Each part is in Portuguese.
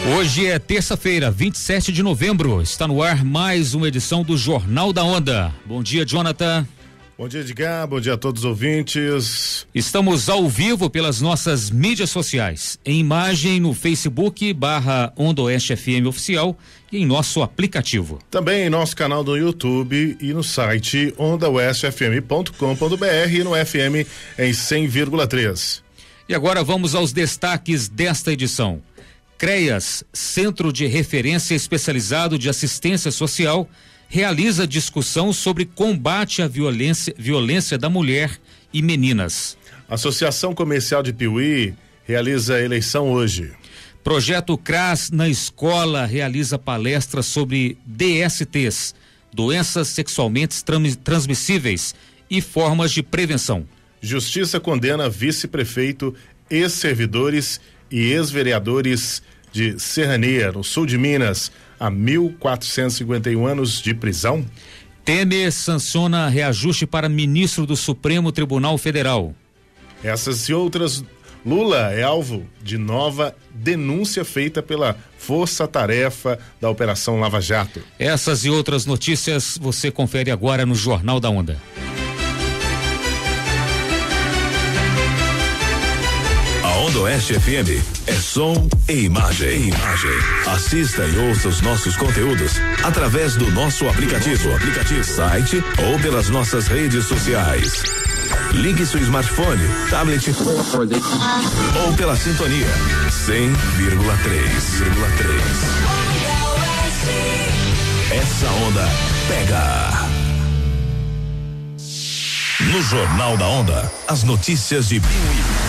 Hoje é terça-feira, 27 de novembro. Está no ar mais uma edição do Jornal da Onda. Bom dia, Jonathan. Bom dia, Edgar. Bom dia a todos os ouvintes. Estamos ao vivo pelas nossas mídias sociais. Em imagem no Facebook /Onda Oeste FM Oficial e em nosso aplicativo. Também em nosso canal do YouTube e no site ondaoestfm.com.br e no FM em 100,3. E agora vamos aos destaques desta edição. CREAS, Centro de Referência Especializado de Assistência Social, realiza discussão sobre combate à violência da mulher e meninas. Associação Comercial de Piuí realiza eleição hoje. Projeto CRAS na escola realiza palestra sobre DSTs, doenças sexualmente transmissíveis e formas de prevenção. Justiça condena vice-prefeito, ex-servidores e ex-vereadores de Serrania, no sul de Minas, a 1.451 anos de prisão. Temer sanciona reajuste para ministro do Supremo Tribunal Federal. Essas e outras, Lula é alvo de nova denúncia feita pela Força-Tarefa da Operação Lava Jato. Essas e outras notícias você confere agora no Jornal da Onda. Onda Oeste FM é som e imagem. Assista e ouça os nossos conteúdos através do nosso aplicativo, site ou pelas nossas redes sociais. Ligue seu smartphone, tablet ou pela sintonia 100,3. Essa onda pega. No Jornal da Onda, as notícias de Piuí.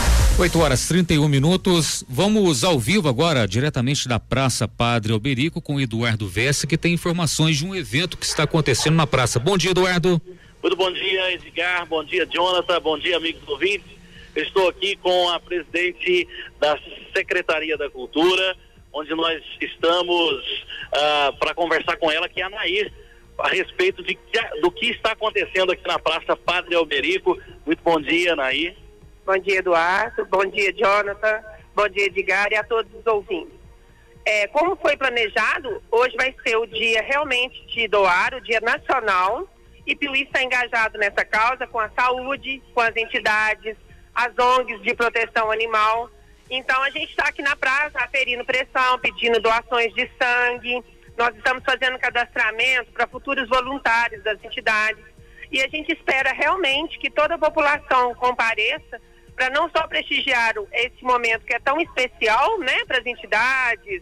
8h31. Vamos ao vivo agora, diretamente da Praça Padre Alberico, com o Eduardo Vesse, que tem informações de um evento que está acontecendo na praça. Bom dia, Eduardo. Muito bom dia, Edgar. Bom dia, Jonathan. Bom dia, amigos ouvintes. Eu estou aqui com a presidente da Secretaria da Cultura, onde nós estamos para conversar com ela, que é a Nair, a respeito do que está acontecendo aqui na Praça Padre Alberico. Muito bom dia, Nair. Bom dia, Eduardo. Bom dia, Jonathan. Bom dia, Edgar, e a todos os ouvintes. Como foi planejado, hoje vai ser o dia realmente de doar, o dia nacional, e Piuí está engajado nessa causa com a saúde, com as entidades, as ONGs de proteção animal. Então, a gente está aqui na praça aferindo pressão, pedindo doações de sangue. Nós estamos fazendo cadastramento para futuros voluntários das entidades. E a gente espera realmente que toda a população compareça para não só prestigiar esse momento que é tão especial, né, para as entidades,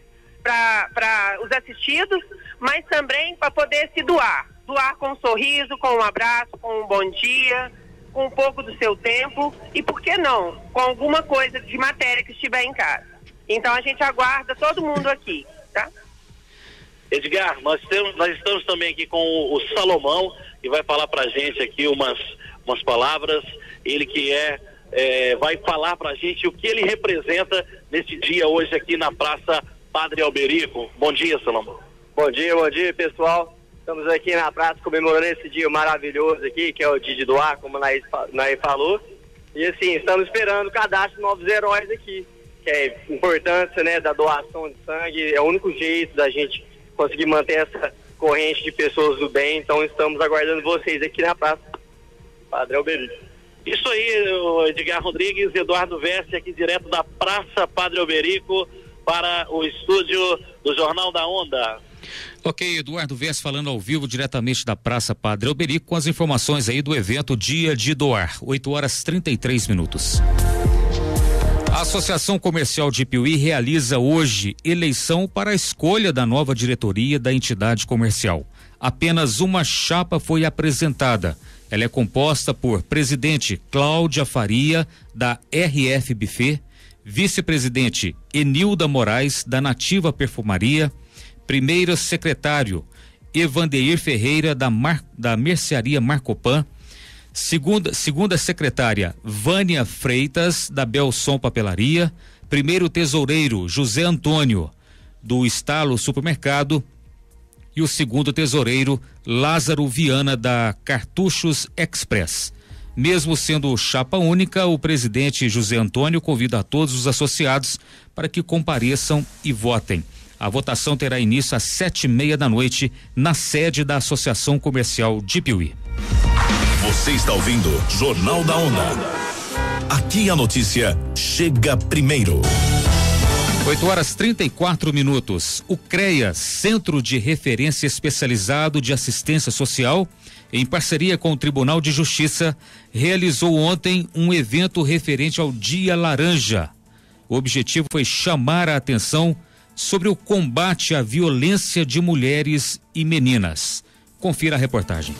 para os assistidos, mas também para poder se doar com um sorriso, com um abraço, com um bom dia, com um pouco do seu tempo e, por que não, com alguma coisa de matéria que estiver em casa. Então a gente aguarda todo mundo aqui, tá? Edgar, nós estamos também aqui com o Salomão, que vai falar pra gente aqui umas palavras. Ele que vai falar pra gente o que ele representa nesse dia hoje aqui na Praça Padre Alberico. Bom dia, Salomão. Bom dia, pessoal. Estamos aqui na praça comemorando esse dia maravilhoso aqui, que é o dia de doar, como a Nair falou. E assim, estamos esperando o cadastro de novos heróis aqui, que é a importância, né, da doação de sangue. É o único jeito da gente conseguir manter essa corrente de pessoas do bem. Então estamos aguardando vocês aqui na Praça Padre Alberico. Isso aí, Edgar Rodrigues, Eduardo Vesse, aqui direto da Praça Padre Alberico para o estúdio do Jornal da Onda. Ok, Eduardo Vesse falando ao vivo diretamente da Praça Padre Alberico com as informações aí do evento Dia de Doar, 8h33. A Associação Comercial de Piuí realiza hoje eleição para a escolha da nova diretoria da entidade comercial. Apenas uma chapa foi apresentada. Ela é composta por presidente Cláudia Faria, da RF Buffet, vice-presidente Enilda Moraes, da Nativa Perfumaria, primeiro secretário Evandeir Ferreira, da Mercearia Marcopan, segunda secretária Vânia Freitas, da Belson Papelaria, primeiro tesoureiro José Antônio, do Estalo Supermercado, e o segundo tesoureiro Lázaro Viana, da Cartuchos Express. Mesmo sendo chapa única, o presidente José Antônio convida a todos os associados para que compareçam e votem. A votação terá início às 7:30 da noite na sede da Associação Comercial de Piuí. Você está ouvindo Jornal da Onda. Aqui a notícia chega primeiro. 8h34. O CREA, Centro de Referência Especializado de Assistência Social, em parceria com o Tribunal de Justiça, realizou ontem um evento referente ao Dia Laranja. O objetivo foi chamar a atenção sobre o combate à violência de mulheres e meninas. Confira a reportagem.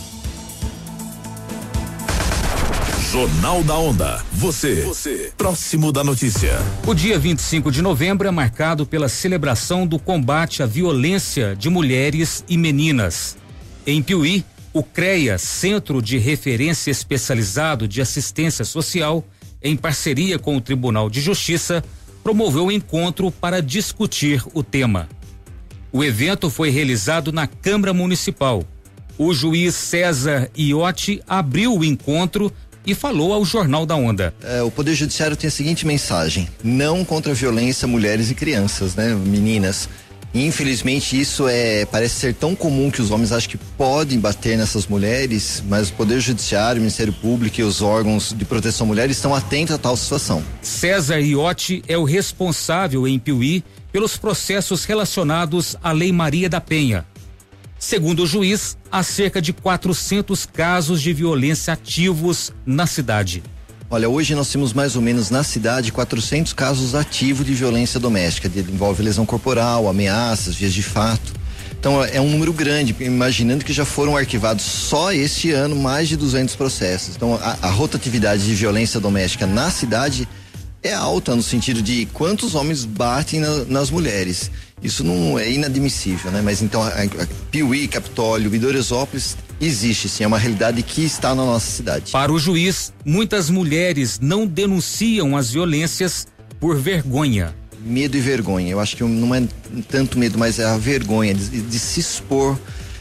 Jornal da Onda. Você, próximo da notícia. O dia 25 de novembro é marcado pela celebração do combate à violência de mulheres e meninas. Em Piuí, o CREA, Centro de Referência Especializado de Assistência Social, em parceria com o Tribunal de Justiça, promoveu um encontro para discutir o tema. O evento foi realizado na Câmara Municipal. O juiz César Iotti abriu o encontro e falou ao Jornal da Onda. O Poder Judiciário tem a seguinte mensagem: não contra a violência a mulheres e crianças, né? Meninas. Infelizmente isso parece ser tão comum que os homens acham que podem bater nessas mulheres, mas o Poder Judiciário, o Ministério Público e os órgãos de proteção à mulher estão atentos a tal situação. César Iotti é o responsável em Piuí pelos processos relacionados à Lei Maria da Penha. Segundo o juiz, há cerca de 400 casos de violência ativos na cidade. Olha, hoje nós temos mais ou menos na cidade 400 casos ativos de violência doméstica, envolve lesão corporal, ameaças, vias de fato. Então é um número grande, imaginando que já foram arquivados só este ano mais de 200 processos. Então a rotatividade de violência doméstica na cidade é alta no sentido de quantos homens batem nas mulheres. Isso não é inadmissível, né? Mas então a Piuí, Capitólio, Vidoresópolis existe sim, é uma realidade que está na nossa cidade. Para o juiz, muitas mulheres não denunciam as violências por vergonha. Medo e vergonha, eu acho que não é tanto medo, mas é a vergonha de se expor.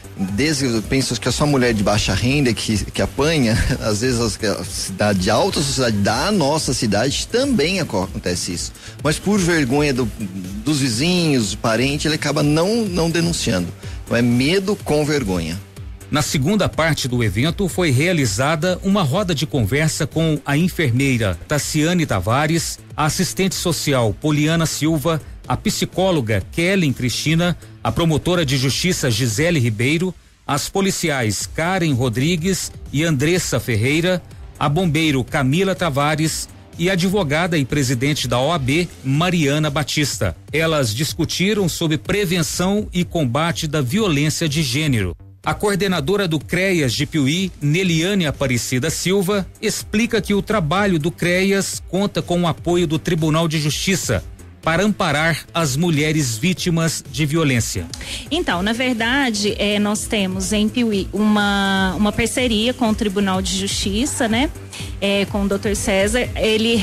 Eu penso que é só mulher de baixa renda que apanha, às vezes a cidade, a alta sociedade da nossa cidade também acontece isso, mas por vergonha dos vizinhos, do parente, ele acaba não denunciando. Então é medo com vergonha. Na segunda parte do evento foi realizada uma roda de conversa com a enfermeira Tassiane Tavares, a assistente social Poliana Silva, a psicóloga Kellen Cristina, a promotora de justiça Gisele Ribeiro, as policiais Karen Rodrigues e Andressa Ferreira, a bombeiro Camila Tavares e a advogada e presidente da OAB Mariana Batista. Elas discutiram sobre prevenção e combate da violência de gênero. A coordenadora do CREAS de Piuí, Neliane Aparecida Silva, explica que o trabalho do CREAS conta com o apoio do Tribunal de Justiça para amparar as mulheres vítimas de violência. Então, na verdade, nós temos em Piuí uma parceria com o Tribunal de Justiça, né? Com o Dr. César. Ele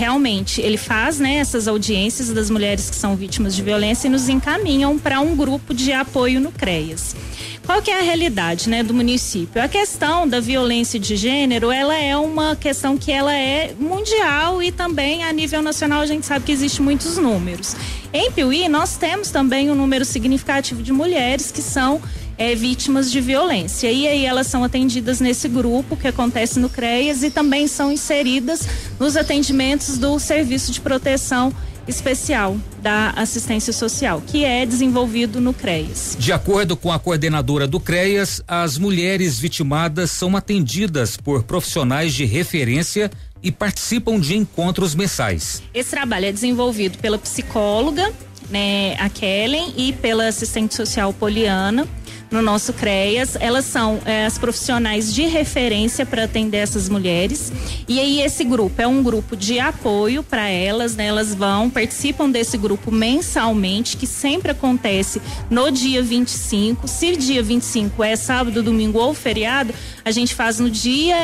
faz, né, essas audiências das mulheres que são vítimas de violência e nos encaminham para um grupo de apoio no CREAS. Qual que é a realidade, né, do município? A questão da violência de gênero, ela é uma questão que ela é mundial e também a nível nacional a gente sabe que existe muitos números. Em Piuí nós temos também um número significativo de mulheres que são vítimas de violência e aí elas são atendidas nesse grupo que acontece no CREAS e também são inseridas nos atendimentos do Serviço de Proteção Especial da Assistência Social, que é desenvolvido no CREAS. De acordo com a coordenadora do CREAS, as mulheres vitimadas são atendidas por profissionais de referência e participam de encontros mensais. Esse trabalho é desenvolvido pela psicóloga, né, a Kellen, e pela assistente social Poliana. No nosso CREAS, elas são as profissionais de referência para atender essas mulheres. E aí esse grupo é um grupo de apoio para elas, né? Elas participam desse grupo mensalmente, que sempre acontece no dia 25. Se dia 25 é sábado, domingo ou feriado, a gente faz no dia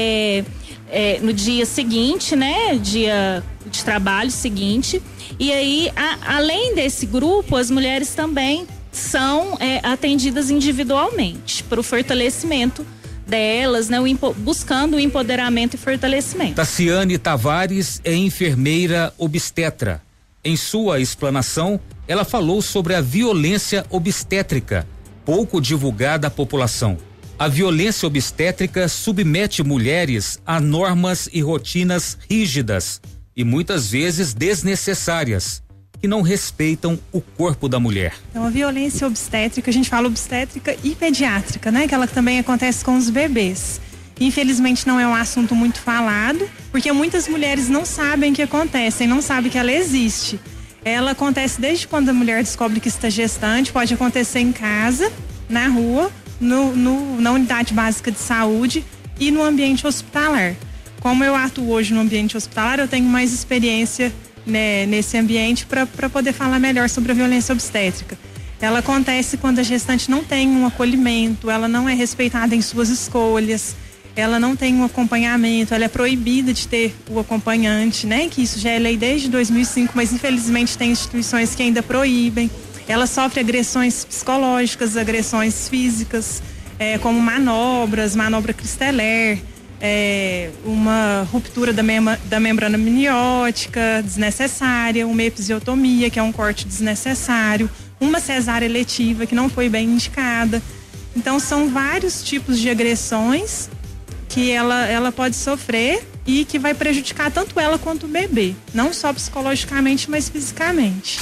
seguinte, né? Dia de trabalho seguinte. E aí, além desse grupo, as mulheres também são atendidas individualmente para o fortalecimento delas, né? Buscando o empoderamento e fortalecimento. Tassiane Tavares é enfermeira obstetra. Em sua explanação, ela falou sobre a violência obstétrica, pouco divulgada à população. A violência obstétrica submete mulheres a normas e rotinas rígidas e muitas vezes desnecessárias, que não respeitam o corpo da mulher. Então, a violência obstétrica, a gente fala obstétrica e pediátrica, né? Que ela também acontece com os bebês. Infelizmente não é um assunto muito falado, porque muitas mulheres não sabem que acontece, não sabem que ela existe. Ela acontece desde quando a mulher descobre que está gestante, pode acontecer em casa, na rua, na unidade básica de saúde e no ambiente hospitalar. Como eu atuo hoje no ambiente hospitalar, eu tenho mais experiência, né, nesse ambiente para poder falar melhor sobre a violência obstétrica. Ela acontece quando a gestante não tem um acolhimento, ela não é respeitada em suas escolhas, ela não tem um acompanhamento, ela é proibida de ter o acompanhante, né? Que isso já é lei desde 2005, mas infelizmente tem instituições que ainda proíbem. Ela sofre agressões psicológicas, agressões físicas, como manobra cristeler, uma ruptura da membrana amniótica desnecessária, uma episiotomia, que é um corte desnecessário, uma cesárea eletiva que não foi bem indicada. Então são vários tipos de agressões que ela pode sofrer e que vai prejudicar tanto ela quanto o bebê, não só psicologicamente, mas fisicamente.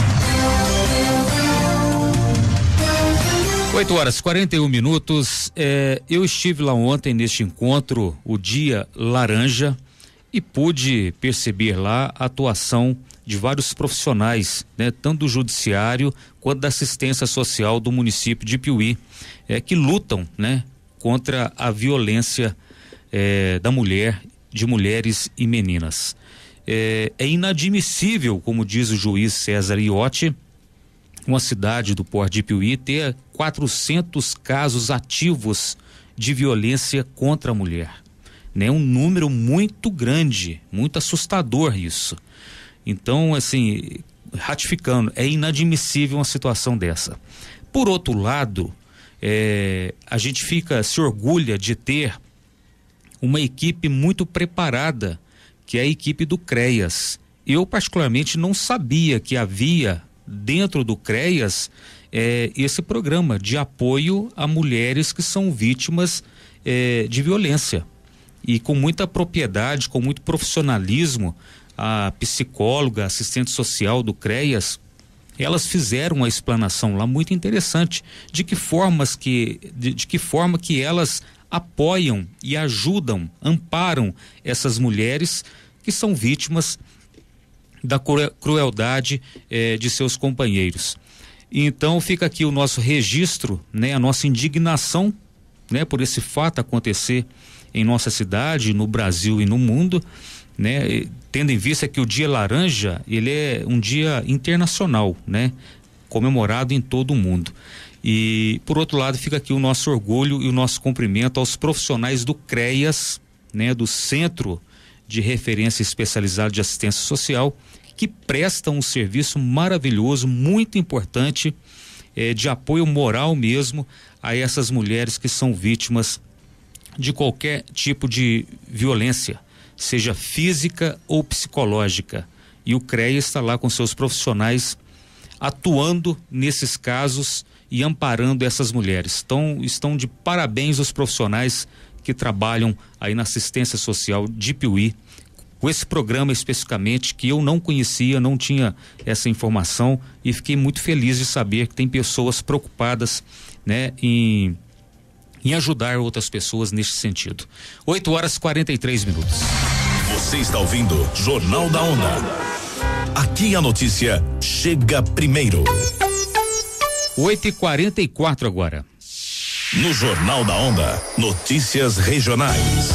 8h41. Eu estive lá ontem neste encontro, o Dia Laranja, e pude perceber lá a atuação de vários profissionais, né, tanto do judiciário quanto da assistência social do município de Piuí, que lutam, né, contra a violência da mulher, de mulheres e meninas. É inadmissível, como diz o juiz César Iotti, uma cidade do porto de Piuí ter 400 casos ativos de violência contra a mulher, né? Um número muito grande, muito assustador isso. Então, assim, ratificando, é inadmissível uma situação dessa. Por outro lado, a gente se orgulha de ter uma equipe muito preparada, que é a equipe do CREAS. Eu particularmente não sabia que havia dentro do CREAS esse programa de apoio a mulheres que são vítimas de violência. E com muita propriedade, com muito profissionalismo, a psicóloga, a assistente social do CREAS, elas fizeram uma explanação lá muito interessante de que forma que elas apoiam e ajudam, amparam essas mulheres que são vítimas da crueldade de seus companheiros. Então fica aqui o nosso registro, né, a nossa indignação, né, por esse fato acontecer em nossa cidade, no Brasil e no mundo, né, tendo em vista que o Dia Laranja, ele é um dia internacional, né, comemorado em todo o mundo. E por outro lado fica aqui o nosso orgulho e o nosso cumprimento aos profissionais do CREAS, né, do Centro de Referência Especializado de Assistência Social, que prestam um serviço maravilhoso, muito importante, de apoio moral mesmo a essas mulheres que são vítimas de qualquer tipo de violência, seja física ou psicológica. E o CREAS está lá com seus profissionais atuando nesses casos e amparando essas mulheres. Então, estão de parabéns os profissionais que trabalham aí na assistência social de Piuí, com esse programa especificamente, que eu não conhecia, não tinha essa informação, e fiquei muito feliz de saber que tem pessoas preocupadas, né, em ajudar outras pessoas neste sentido. 8h43. Você está ouvindo Jornal da Onda. Aqui a notícia chega primeiro. 8h44 agora. No Jornal da Onda, notícias regionais.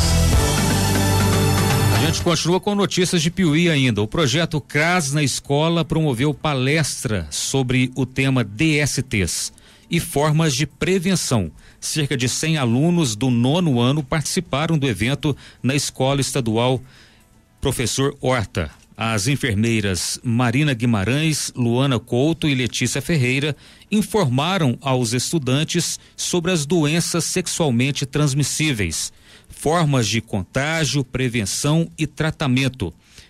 A gente continua com notícias de Piuí ainda. O projeto CRAS na escola promoveu palestra sobre o tema DSTs e formas de prevenção. Cerca de 100 alunos do 9º ano participaram do evento na Escola Estadual Professor Horta. As enfermeiras Marina Guimarães, Luana Couto e Letícia Ferreira informaram aos estudantes sobre as doenças sexualmente transmissíveis, formas de contágio, prevenção e tratamento.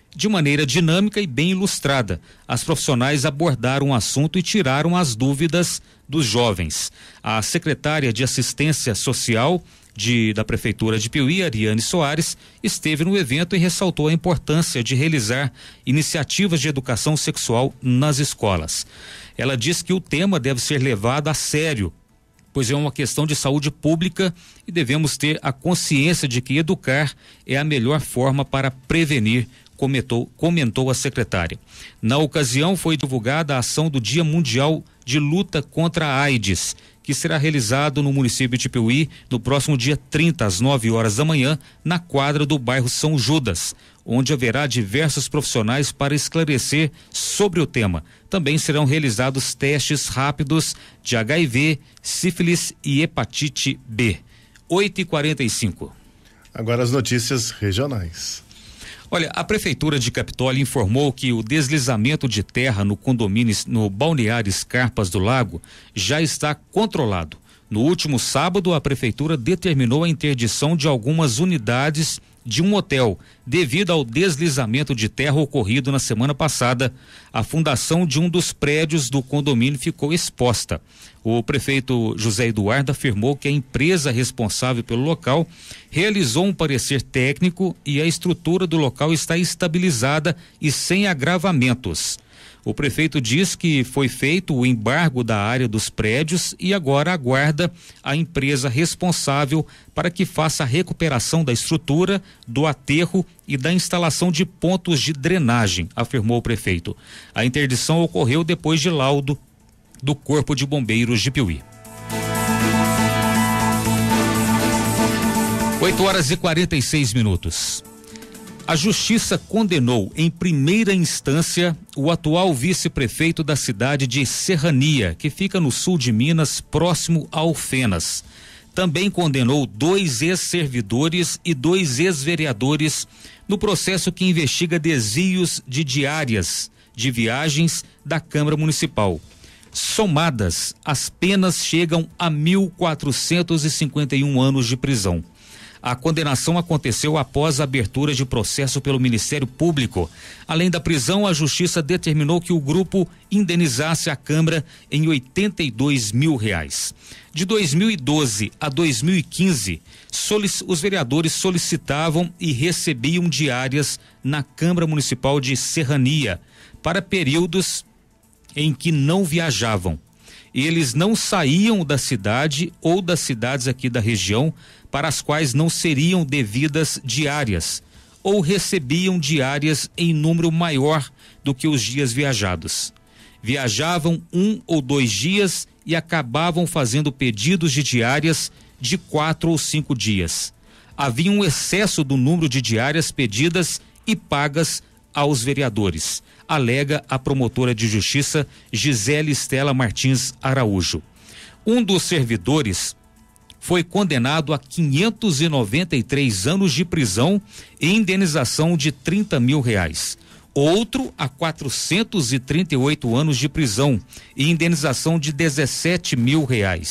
De maneira dinâmica e bem ilustrada, as profissionais abordaram o assunto e tiraram as dúvidas dos jovens. A secretária de Assistência Social da Prefeitura de Piuí, Ariane Soares, esteve no evento e ressaltou a importância de realizar iniciativas de educação sexual nas escolas. Ela diz que o tema deve ser levado a sério, pois é uma questão de saúde pública e devemos ter a consciência de que educar é a melhor forma para prevenir, comentou a secretária. Na ocasião foi divulgada a ação do Dia Mundial de Luta contra a AIDS, que será realizado no município de Piuí no próximo dia 30, às 9 horas da manhã, na quadra do bairro São Judas, onde haverá diversos profissionais para esclarecer sobre o tema. Também serão realizados testes rápidos de HIV, sífilis e hepatite B. 8h45. Agora as notícias regionais. Olha, a Prefeitura de Capitólio informou que o deslizamento de terra no condomínio no Balneário Scarpas do Lago já está controlado. No último sábado, a Prefeitura determinou a interdição de algumas unidades de um hotel, devido ao deslizamento de terra ocorrido na semana passada. A fundação de um dos prédios do condomínio ficou exposta. O prefeito José Eduardo afirmou que a empresa responsável pelo local realizou um parecer técnico e a estrutura do local está estabilizada e sem agravamentos. O prefeito diz que foi feito o embargo da área dos prédios e agora aguarda a empresa responsável para que faça a recuperação da estrutura, do aterro e da instalação de pontos de drenagem, afirmou o prefeito. A interdição ocorreu depois de laudo do Corpo de Bombeiros de Piuí. 8h46. A Justiça condenou em primeira instância o atual vice-prefeito da cidade de Serrania, que fica no sul de Minas, próximo a Alfenas. Também condenou 2 ex-servidores e 2 ex-vereadores no processo que investiga desvios de diárias de viagens da Câmara Municipal. Somadas, as penas chegam a 1.451 anos de prisão. A condenação aconteceu após a abertura de processo pelo Ministério Público. Além da prisão, a Justiça determinou que o grupo indenizasse a Câmara em R$82 mil. De 2012 a 2015, os vereadores solicitavam e recebiam diárias na Câmara Municipal de Serrania para períodos em que não viajavam. Eles não saíam da cidade ou das cidades aqui da região para as quais não seriam devidas diárias, ou recebiam diárias em número maior do que os dias viajados. Viajavam 1 ou 2 dias e acabavam fazendo pedidos de diárias de 4 ou 5 dias. Havia um excesso do número de diárias pedidas e pagas aos vereadores, alega a promotora de justiça Gisele Estela Martins Araújo. Um dos servidores foi condenado a 593 anos de prisão e indenização de R$30 mil. Outro a 438 anos de prisão e indenização de R$17 mil.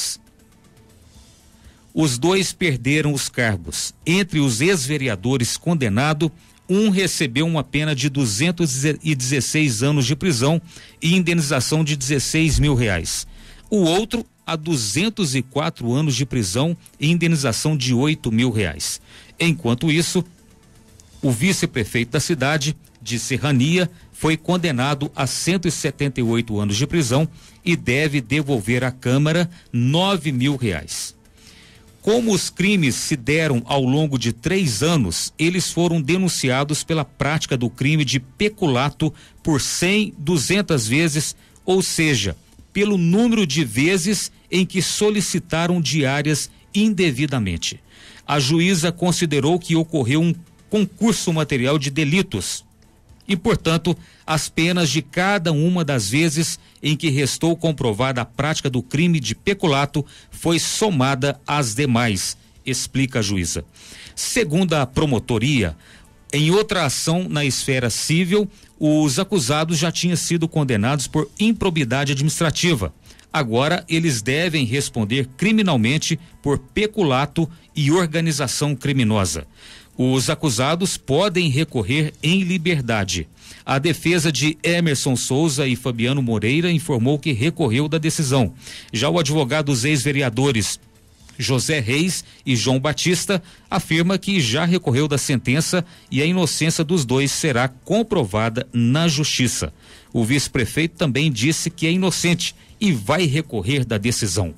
Os 2 perderam os cargos. Entre os ex-vereadores condenados, um recebeu uma pena de 216 anos de prisão e indenização de R$16 mil. O outro a 204 anos de prisão e indenização de R$8 mil. Enquanto isso, o vice-prefeito da cidade de Serrania foi condenado a 178 anos de prisão e deve devolver à Câmara R$9 mil. Como os crimes se deram ao longo de 3 anos, eles foram denunciados pela prática do crime de peculato por 100, 200 vezes, ou seja, pelo número de vezes em que solicitaram diárias indevidamente. A juíza considerou que ocorreu um concurso material de delitos e, portanto, as penas de cada uma das vezes em que restou comprovada a prática do crime de peculato foi somada às demais, explica a juíza. Segundo a promotoria, em outra ação na esfera civil, os acusados já tinham sido condenados por improbidade administrativa. Agora eles devem responder criminalmente por peculato e organização criminosa. Os acusados podem recorrer em liberdade. A defesa de Emerson Souza e Fabiano Moreira informou que recorreu da decisão. Já o advogado dos ex-vereadores José Reis e João Batista afirma que já recorreu da sentença e a inocência dos dois será comprovada na justiça. O vice-prefeito também disse que é inocente e vai recorrer da decisão.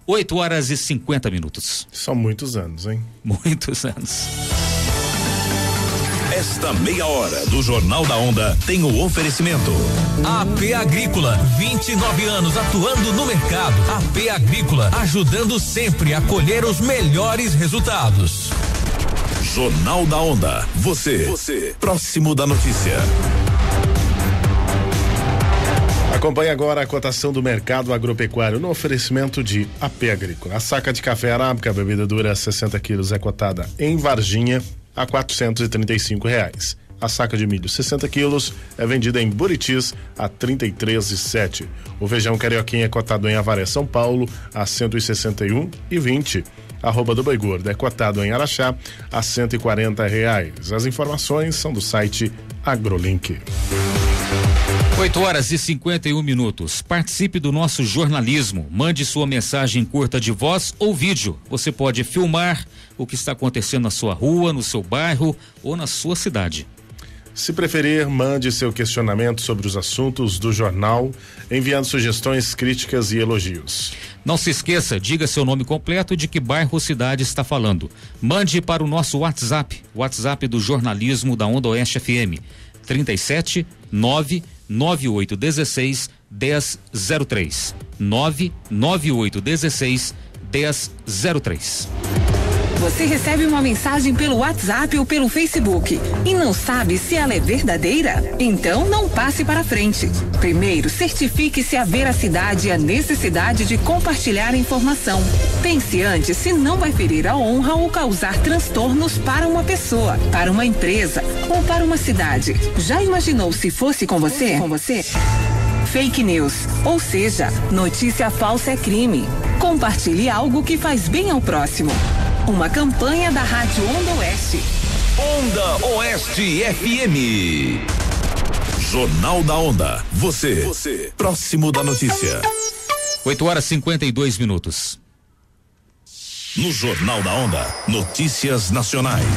8h50. São muitos anos, hein? Muitos anos. Esta meia hora do Jornal da Onda tem o oferecimento. AP Agrícola, 29 anos atuando no mercado. AP Agrícola, ajudando sempre a colher os melhores resultados. Jornal da Onda. Você, próximo da notícia. Acompanhe agora a cotação do mercado agropecuário no oferecimento de AP Agrícola. A saca de café arábica, bebida dura 60 quilos, é cotada em Varginha a R$435. A saca de milho 60 quilos é vendida em Buritis a R$33,07. O feijão carioquinha é cotado em Avaré, São Paulo a R$161,20. Arroba do boi gordo é cotado em Araxá a R$140. As informações são do site AgroLink. 8h51. Participe do nosso jornalismo. Mande sua mensagem curta de voz ou vídeo. Você pode filmar o que está acontecendo na sua rua, no seu bairro ou na sua cidade. Se preferir, mande seu questionamento sobre os assuntos do jornal, enviando sugestões, críticas e elogios. Não se esqueça, diga seu nome completo e de que bairro ou cidade está falando. Mande para o nosso WhatsApp, do jornalismo da Onda Oeste FM, 37998161003. 998161003. Você recebe uma mensagem pelo WhatsApp ou pelo Facebook e não sabe se ela é verdadeira? Então não passe para frente. Primeiro, certifique se a veracidade e a necessidade de compartilhar a informação. Pense antes se não vai ferir a honra ou causar transtornos para uma pessoa, para uma empresa ou para uma cidade. Já imaginou se fosse com você? Fake news, ou seja, notícia falsa é crime. Compartilhe algo que faz bem ao próximo. Uma campanha da Rádio Onda Oeste. Onda Oeste FM. Jornal da Onda. Você, próximo da notícia. 8h52. No Jornal da Onda, notícias nacionais.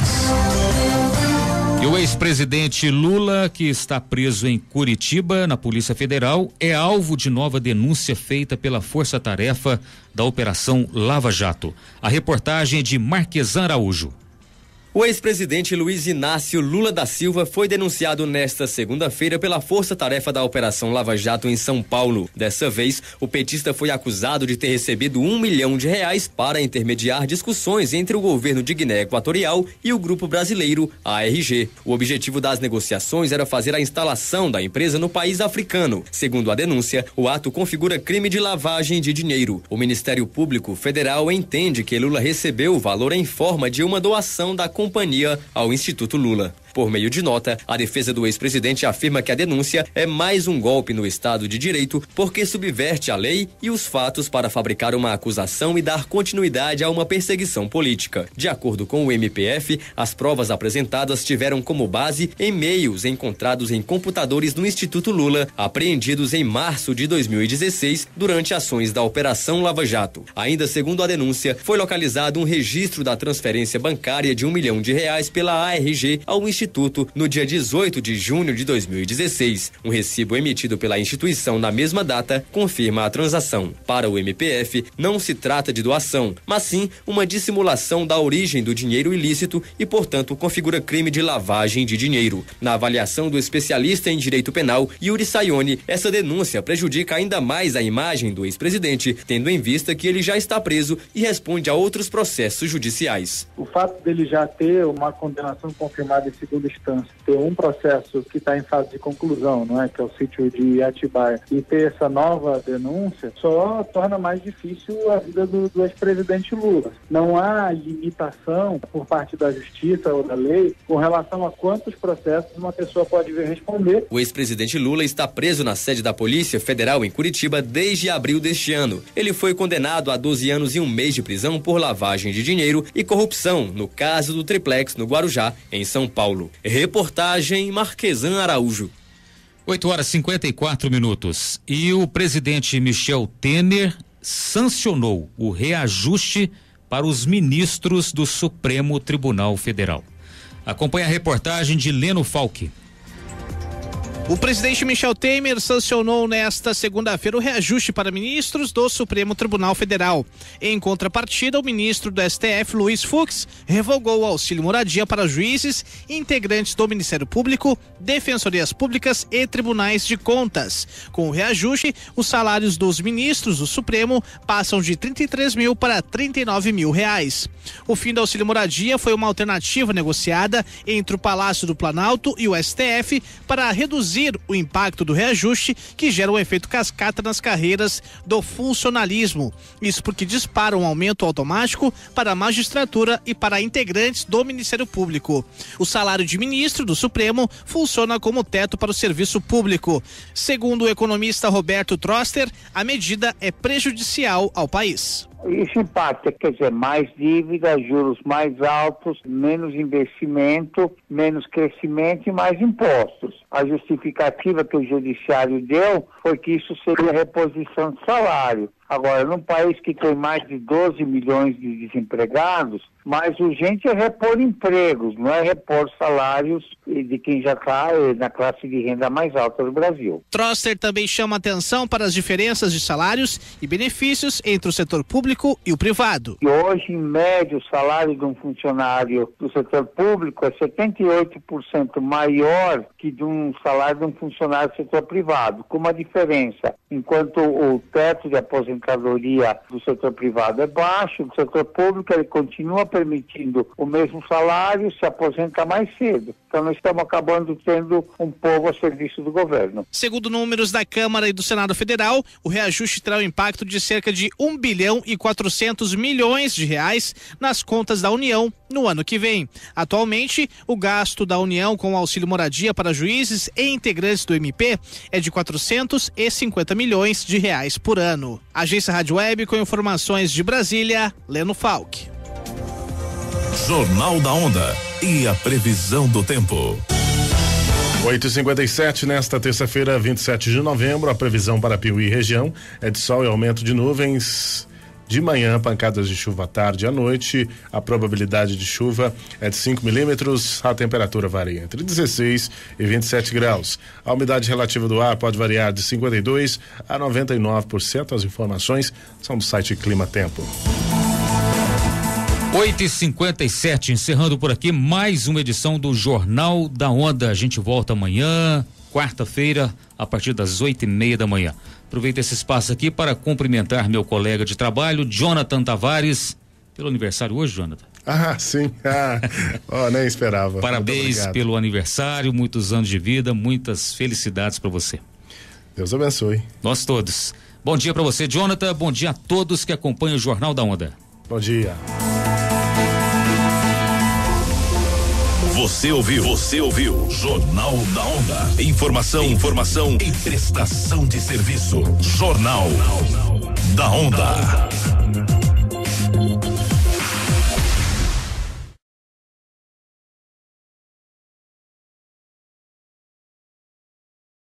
E o ex-presidente Lula, que está preso em Curitiba, na Polícia Federal, é alvo de nova denúncia feita pela Força Tarefa da Operação Lava Jato. A reportagem é de Marquesan Araújo. O ex-presidente Luiz Inácio Lula da Silva foi denunciado nesta segunda-feira pela Força Tarefa da Operação Lava Jato em São Paulo. Dessa vez, o petista foi acusado de ter recebido R$1 milhão para intermediar discussões entre o governo de Guiné Equatorial e o grupo brasileiro ARG. O objetivo das negociações era fazer a instalação da empresa no país africano. Segundo a denúncia, o ato configura crime de lavagem de dinheiro. O Ministério Público Federal entende que Lula recebeu o valor em forma de uma doação da companhia ao Instituto Lula. Por meio de nota, a defesa do ex-presidente afirma que a denúncia é mais um golpe no Estado de Direito porque subverte a lei e os fatos para fabricar uma acusação e dar continuidade a uma perseguição política. De acordo com o MPF, as provas apresentadas tiveram como base e-mails encontrados em computadores no Instituto Lula, apreendidos em março de 2016 durante ações da Operação Lava Jato. Ainda segundo a denúncia, foi localizado um registro da transferência bancária de R$1 milhão pela ARG ao Instituto no dia 18 de junho de 2016. Um recibo emitido pela instituição na mesma data confirma a transação. Para o MPF, não se trata de doação, mas sim uma dissimulação da origem do dinheiro ilícito e, portanto, configura crime de lavagem de dinheiro. Na avaliação do especialista em direito penal, Yuri Sayone, essa denúncia prejudica ainda mais a imagem do ex-presidente, tendo em vista que ele já está preso e responde a outros processos judiciais. O fato dele já ter uma condenação confirmada esse segunda instância ter um processo que está em fase de conclusão, não é? Que é o sítio de Atibaia, e ter essa nova denúncia, só torna mais difícil a vida do ex-presidente Lula. Não há limitação por parte da justiça ou da lei com relação a quantos processos uma pessoa pode vir responder. O ex-presidente Lula está preso na sede da Polícia Federal em Curitiba desde abril deste ano. Ele foi condenado a 12 anos e 1 mês de prisão por lavagem de dinheiro e corrupção no caso do Triplex no Guarujá, em São Paulo. Reportagem Marquesan Araújo. 8h54. E o presidente Michel Temer sancionou o reajuste para os ministros do Supremo Tribunal Federal. Acompanhe a reportagem de Leno Falck. O presidente Michel Temer sancionou nesta segunda-feira o reajuste para ministros do Supremo Tribunal Federal. Em contrapartida, o ministro do STF, Luiz Fux, revogou o auxílio moradia para juízes e integrantes do Ministério Público, defensorias públicas e tribunais de contas. Com o reajuste, os salários dos ministros do Supremo passam de 33 mil para 39 mil reais. O fim do auxílio moradia foi uma alternativa negociada entre o Palácio do Planalto e o STF para reduzir o impacto do reajuste, que gera um efeito cascata nas carreiras do funcionalismo. Isso porque dispara um aumento automático para a magistratura e para integrantes do Ministério Público. O salário de ministro do Supremo funciona como teto para o serviço público. Segundo o economista Roberto Troster, a medida é prejudicial ao país. Isso impacta, quer dizer, mais dívida, juros mais altos, menos investimento, menos crescimento e mais impostos. A justificativa que o judiciário deu foi que isso seria reposição de salário. Agora, num país que tem mais de 12 milhões de desempregados, mais urgente é repor empregos, não é repor salários de quem já está na classe de renda mais alta do Brasil. Troster também chama atenção para as diferenças de salários e benefícios entre o setor público e o privado. E hoje, em média, o salário de um funcionário do setor público é 78% maior que de um salário de um funcionário do setor privado, com uma diferença. Enquanto o teto de aposentadoria do setor privado é baixo, do setor público ele continua permitindo o mesmo salário, se aposenta mais cedo. Então nós estamos acabando tendo um povo a serviço do governo. Segundo números da Câmara e do Senado Federal, o reajuste terá um impacto de cerca de 1 bilhão e 400 milhões de reais nas contas da União no ano que vem. Atualmente, o gasto da União com o auxílio moradia para juízes e integrantes do MP é de 450 milhões de reais por ano. Agência Rádio Web com informações de Brasília, Leno Falck. Jornal da Onda e a previsão do tempo. 8h57, nesta terça-feira, 27 de novembro, a previsão para Piauí e região é de sol e aumento de nuvens. De manhã, pancadas de chuva à tarde e à noite. A probabilidade de chuva é de 5 milímetros. A temperatura varia entre 16 e 27 graus. A umidade relativa do ar pode variar de 52 a 99%. As informações são do site Clima Tempo. 8h57, encerrando por aqui mais uma edição do Jornal da Onda. A gente volta amanhã, quarta-feira, a partir das 8h30 da manhã. Aproveito esse espaço aqui para cumprimentar meu colega de trabalho, Jonathan Tavares, pelo aniversário hoje, Jonathan. Ah, sim. Nem esperava. Parabéns pelo aniversário, muitos anos de vida, muitas felicidades para você. Deus abençoe. Nós todos. Bom dia para você, Jonathan. Bom dia a todos que acompanham o Jornal da Onda. Bom dia. Você ouviu Jornal da Onda. Informação e prestação de serviço. Jornal da Onda.